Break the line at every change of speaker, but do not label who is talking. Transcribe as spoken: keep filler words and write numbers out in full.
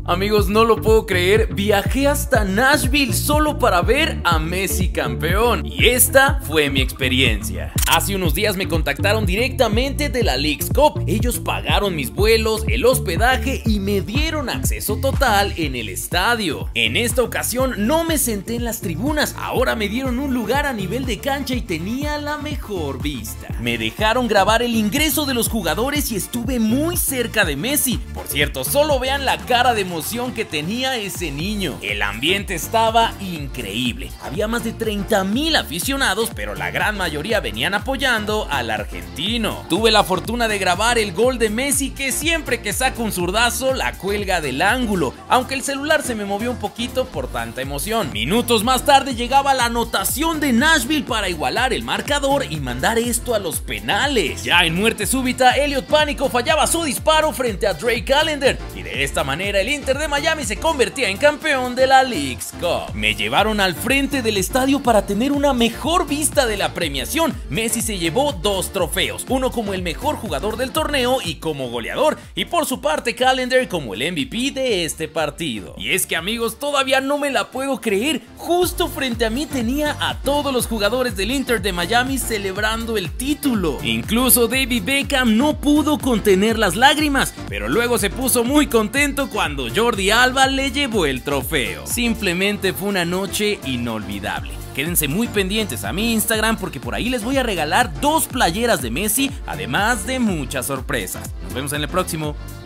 Amigos, no lo puedo creer, viajé hasta Nashville solo para ver a Messi campeón. Y esta fue mi experiencia. Hace unos días me contactaron directamente de la Leagues Cup. Ellos pagaron mis vuelos, el hospedaje y me dieron acceso total en el estadio. En esta ocasión no me senté en las tribunas, ahora me dieron un lugar a nivel de cancha y tenía la mejor vista. Me dejaron grabar el ingreso de los jugadores y estuve muy cerca de Messi. Por cierto, solo vean la cara de emoción que tenía ese niño. El ambiente estaba increíble. Había más de treinta mil aficionados, pero la gran mayoría venían apoyando al argentino. Tuve la fortuna de grabar el gol de Messi, que siempre que saca un zurdazo la cuelga del ángulo, aunque el celular se me movió un poquito por tanta emoción. Minutos más tarde llegaba la anotación de Nashville para igualar el marcador y mandar esto a los penales. Ya en muerte súbita, Elliot Pánico fallaba su disparo frente a Drake Callender y de esta manera el Inter de Miami se convertía en campeón de la Leagues Cup. Me llevaron al frente del estadio para tener una mejor vista de la premiación. Messi se llevó dos trofeos, uno como el mejor jugador del torneo y como goleador, y por su parte Callender como el M V P de este partido. Y es que, amigos, todavía no me la puedo creer, justo frente a mí tenía a todos los jugadores del Inter de Miami celebrando el título. Incluso David Beckham no pudo contener las lágrimas, pero luego se puso muy contento cuando Jordi Alba le llevó el trofeo. Simplemente fue una noche inolvidable. Quédense muy pendientes a mi Instagram porque por ahí les voy a regalar dos playeras de Messi, además de muchas sorpresas. Nos vemos en el próximo.